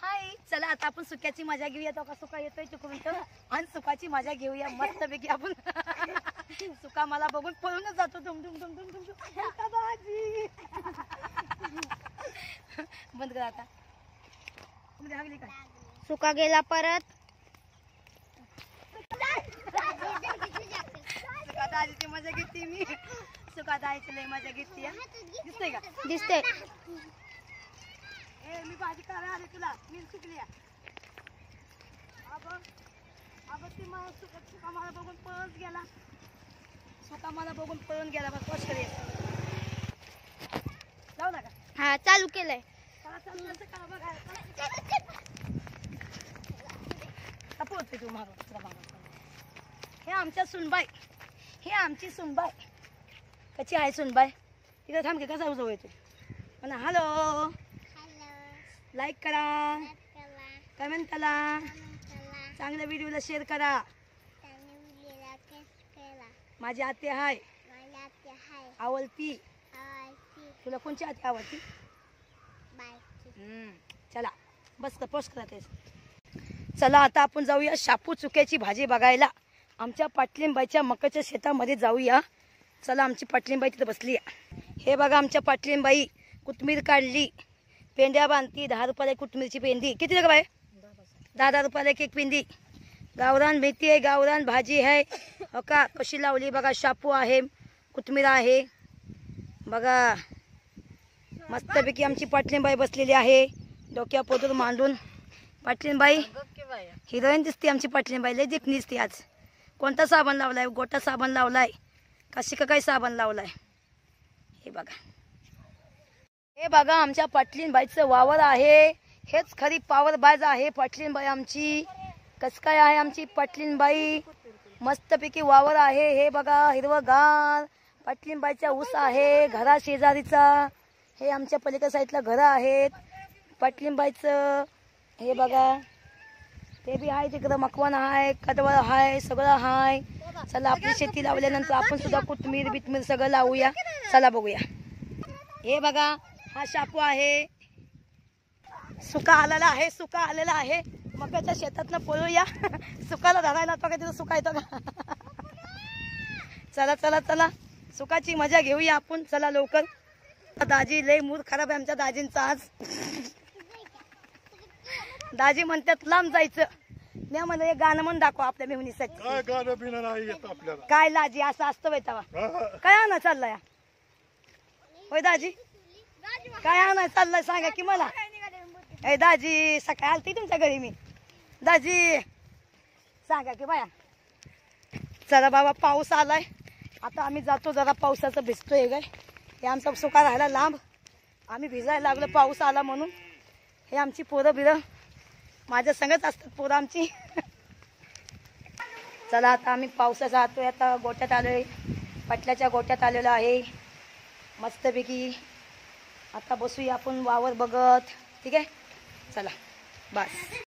हाय, चला आता आपण सुक्याची मजा घेऊया. तो का सुका येतोय तिकडून तर, आणि सुकाची मजा घेऊया मस्त पैकी आपण. सुका मला बघून पळूनच जातो. दुम दुम दुम दुम दुम दुम. दाजी बंद कर आता. सुका गेला परत. सुका दाजीची मजा घेते मी. सुका दाजीची लय मजा घेते. दिसतंय का? दिसते. मी भाजी करायला आले तुला. मी सुकली. ती मला सुका मला बघून पळून गेला. सुका मला बघून पळून गेला. बस पोस्ट करेल. जाऊ नका. हा चालू केलंय. हे आमच्या सुनबाई. हे आमची सुनबाई. कशी आहे सुनबाई? तिकडे थांब की. कसा जवळ येतो म्हणा. हॅलो, लाईक करा. कमेंट करा. चांगल्या व्हिडिओला शेअर करा. माझी आते हाय आवडती. तुला कोणची आते आवडती? चला बस का पोस्ट करा तेच. चला आता आपण जाऊया शापू चुक्याची भाजी बघायला. आमच्या पाटलीनबाईच्या मकाच्या शेतामध्ये जाऊया. चला, आमची पाटलीनबाई तिथे बसली आहे. हे बघा आमच्या पाटलीनबाई कोथमीर काढली. पेंड्या बांधती. 10 रुपयाला कोथमीरची पेंडी. किती का बाय? 10 रुपयाला एक पेंडी. गावरान मेथी आहे. गावरान भाजी आहे. हो का कशी लावली बघा. शापू आहे. कोथमीर आहे बघा. मस्तपैकी आमची पाटलीनबाई बसलेली आहे. डोक्या पोतून मांडून. पाटलीनबाई हिरोईन दिसते आमची पाटलीनबाई. लय देखणी दिसते आज. कोणता साबण लावलाय? गोटा साबण लावलाय कशी का काय साबण लावलाय? हे बघा. हे बघा आमच्या पाटलीनबाईचं वावर आहे. हेच खरी पावर बाज आहे पाटलीनबाई आमची. कस काय आहे आमची पाटलीनबाई? मस्तपैकी वावर आहे. हे बघा हिरवगार. पाटलीनबाईचा ऊस आहे घरा शेजारीचा. हे आमच्या पलीकडे साईडला घरं आहेत पाटलीनबाईचं. हे बघा ते बी आहे. तिकडं मकवान आहे. कडवळ आहे. सगळं आहे. चला आपली शेती लावल्यानंतर आपण सुद्धा कोथमीर बिथमीर सगळं लावूया. चला बघूया. हे बघा हा शापू आहे. सुका आलेला आहे. सुका आलेला आहे. मकाच्या शेतातनं पळूया. सुकाला धरायला तो का तिथं सुका येतो का? चला चला चला सुकाची मजा घेऊया आपण. चला लवकर. दाजी लय मूड खराब आहे आमच्या दाजींचा आज. दाजी म्हणतात लांब जायचं. मी म्हणलं एक गाणं म्हणून दाखवा आपल्या मेहुणीसाठी. काय गाणं बिणं नाही येत आपल्याला. काय लाजी असं असतं बाई तेव्हा. काय आणा चाललाय? होय दाजी काय आणा चाललाय सांगा की मला. ए दाजी सकाळी आलती तुमच्या घरी मी. दाजी सांगा की बाया. चला बाबा पाऊस आलाय. आता आम्ही जातो. जरा पावसाचं भिजतोय काय. हे आमचा सुका राहिला लांब. आम्ही भिजायला लागलो पाऊस आला म्हणून. हे आमची पोरं बिरं माझ्या संगच असतात पोरं आमची. चला आता आम्ही पावसाचा आतोय. आता गोट्यात आलोय. पटल्याच्या गोट्यात आलेलो आहे मस्तपैकी. आता बसूया आपण वावर बघत. ठीक आहे चला बस.